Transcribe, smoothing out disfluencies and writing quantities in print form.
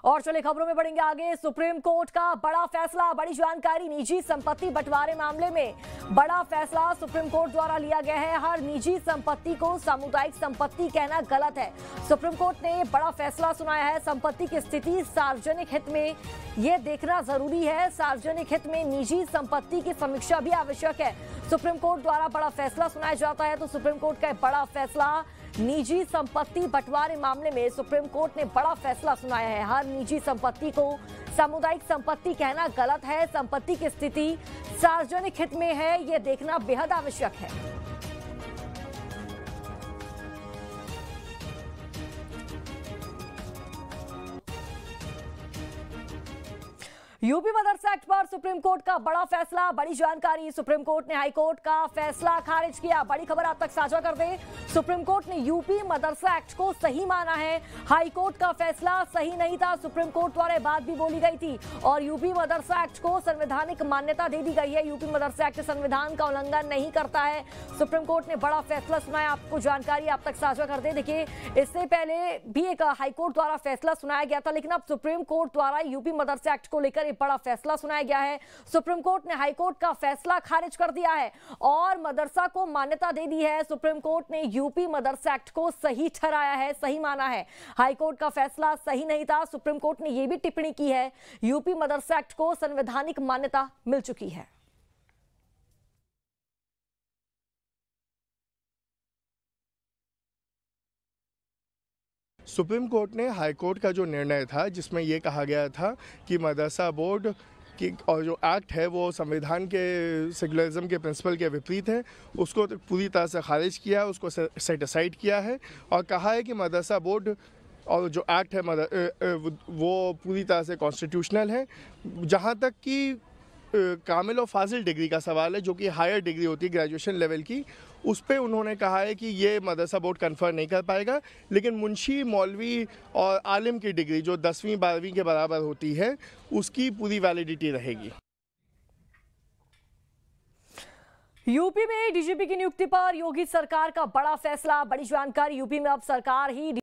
और चले खबरों में बढ़ेंगे आगे। सुप्रीम कोर्ट का बड़ा फैसला, बड़ी जानकारी। निजी संपत्ति बंटवारे मामले में बड़ा फैसला सुप्रीम कोर्ट द्वारा लिया गया है। हर निजी संपत्ति को सामुदायिक संपत्ति कहना गलत है। सुप्रीम कोर्ट ने बड़ा फैसला सुनाया है। संपत्ति की स्थिति सार्वजनिक हित में यह देखना जरूरी है। सार्वजनिक हित में निजी संपत्ति की समीक्षा भी आवश्यक है। सुप्रीम कोर्ट द्वारा बड़ा फैसला सुनाया जाता है तो सुप्रीम कोर्ट का बड़ा फैसला निजी संपत्ति बंटवारे मामले में सुप्रीम कोर्ट ने बड़ा फैसला सुनाया है। हर निजी संपत्ति को सामुदायिक संपत्ति कहना गलत है। संपत्ति की स्थिति सार्वजनिक हित में है, यह देखना बेहद आवश्यक है। यूपी मदरसा एक्ट पर सुप्रीम कोर्ट का बड़ा फैसला, बड़ी जानकारी। सुप्रीम कोर्ट ने हाई कोर्ट का फैसला खारिज किया। बड़ी खबर आप तक साझा कर दें। सुप्रीम कोर्ट ने यूपी मदरसा एक्ट को सही माना है। हाई कोर्ट का फैसला सही नहीं था। सुप्रीम कोर्ट द्वारा बात भी बोली गई थी और यूपी मदरसा एक्ट को संवैधानिक मान्यता दे दी गई है। यूपी मदरसा एक्ट संविधान का उल्लंघन नहीं करता है। सुप्रीम कोर्ट ने बड़ा फैसला सुनाया। आपको जानकारी आप तक साझा कर दें। देखिए, इससे पहले भी एक हाई कोर्ट द्वारा फैसला सुनाया गया था, लेकिन अब सुप्रीम कोर्ट द्वारा यूपी मदरसा एक्ट को लेकर बड़ा फैसला सुनाया गया है। सुप्रीम कोर्ट ने हाई कोर्ट का फैसला खारिज कर दिया है और मदरसा को मान्यता दे दी है। सुप्रीम कोर्ट ने यूपी मदरसा एक्ट को सही ठहराया है, सही माना है। हाई कोर्ट का फैसला सही नहीं था। सुप्रीम कोर्ट ने यह भी टिप्पणी की है, यूपी मदरसा एक्ट को संवैधानिक मान्यता मिल चुकी है। सुप्रीम कोर्ट ने हाई कोर्ट का जो निर्णय था, जिसमें ये कहा गया था कि मदरसा बोर्ड की और जो एक्ट है वो संविधान के सेकुलरिज्म के प्रिंसिपल के विपरीत है, उसको पूरी तरह से खारिज किया, उसको सेट असाइड किया है और कहा है कि मदरसा बोर्ड और जो एक्ट है वो पूरी तरह से कॉन्स्टिट्यूशनल है। जहाँ तक कि कामिल और फाजिल डिग्री का सवाल है, जो कि हायर डिग्री होती है ग्रेजुएशन लेवल की, उस पे उन्होंने कहा है कि ये मदरसा बोर्ड कन्फर्म नहीं कर पाएगा। लेकिन मुंशी, मौलवी और आलिम की डिग्री जो 10वीं 12वीं के बराबर होती है, उसकी पूरी वैलिडिटी रहेगी। यूपी में डीजीपी की नियुक्ति पर योगी सरकार का बड़ा फैसला, बड़ी जानकारी। यूपी में अब सरकार ही